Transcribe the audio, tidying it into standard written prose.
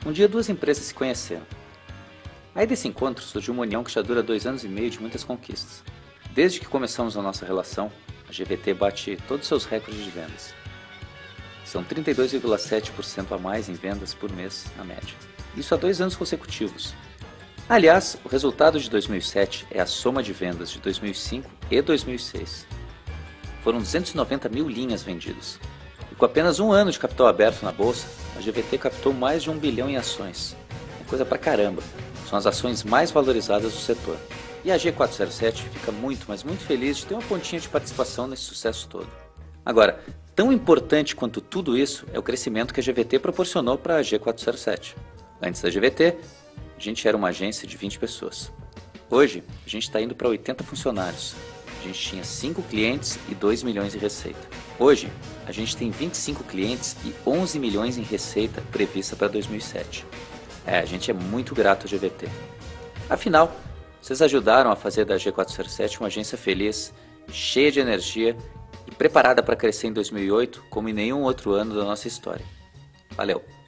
Um dia duas empresas se conheceram. Aí desse encontro surgiu uma união que já dura 2 anos e meio de muitas conquistas. Desde que começamos a nossa relação, a GVT bate todos os seus recordes de vendas. São 32,7% a mais em vendas por mês, na média. Isso há 2 anos consecutivos. Aliás, o resultado de 2007 é a soma de vendas de 2005 e 2006. Foram 290 mil linhas vendidas. E com apenas 1 ano de capital aberto na bolsa, a GVT captou mais de 1 bilhão em ações. É coisa pra caramba. São as ações mais valorizadas do setor. E a G407 fica muito, mas muito feliz de ter uma pontinha de participação nesse sucesso todo. Agora, tão importante quanto tudo isso é o crescimento que a GVT proporcionou para a G407. Antes da GVT, a gente era uma agência de 20 pessoas. Hoje, a gente está indo para 80 funcionários. A gente tinha 5 clientes e 2 milhões em receita. Hoje, a gente tem 25 clientes e 11 milhões em receita prevista para 2007. A gente é muito grato à GVT. Afinal, vocês ajudaram a fazer da G407 uma agência feliz, cheia de energia e preparada para crescer em 2008 como em nenhum outro ano da nossa história. Valeu!